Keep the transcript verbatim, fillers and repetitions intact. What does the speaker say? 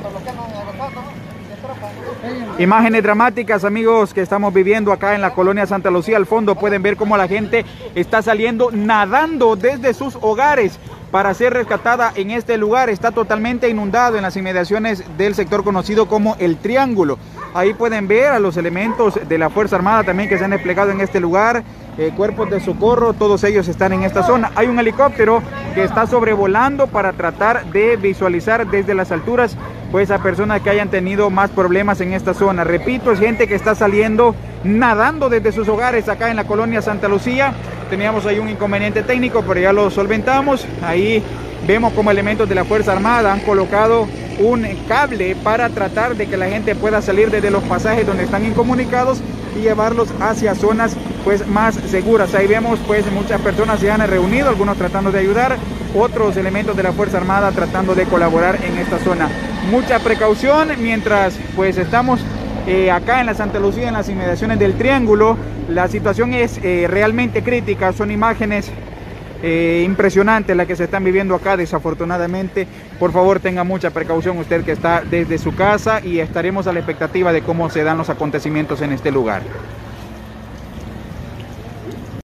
Imágenes dramáticas, amigos, que estamos viviendo acá en la colonia Santa Lucía. Al fondo pueden ver cómo la gente está saliendo nadando desde sus hogares para ser rescatada en este lugar. Está totalmente inundado en las inmediaciones del sector conocido como El Triángulo. Ahí pueden ver a los elementos de la Fuerza Armada también que se han desplegado en este lugar, eh, cuerpos de socorro, todos ellos están en esta zona. Hay un helicóptero que está sobrevolando para tratar de visualizar desde las alturas pues a personas que hayan tenido más problemas en esta zona. Repito, es gente que está saliendo nadando desde sus hogares acá en la colonia Santa Lucía. Teníamos ahí un inconveniente técnico, pero ya lo solventamos. Ahí vemos como elementos de la Fuerza Armada han colocado un cable para tratar de que la gente pueda salir desde los pasajes donde están incomunicados y llevarlos hacia zonas pues más seguras. Ahí vemos pues muchas personas se han reunido, algunos tratando de ayudar, otros elementos de la Fuerza Armada tratando de colaborar en esta zona. Mucha precaución mientras pues estamos eh, acá en la Santa Lucía, en las inmediaciones del Triángulo. La situación es eh, realmente crítica, son imágenes eh, impresionantes las que se están viviendo acá, desafortunadamente. Por favor, tenga mucha precaución usted que está desde su casa y estaremos a la expectativa de cómo se dan los acontecimientos en este lugar.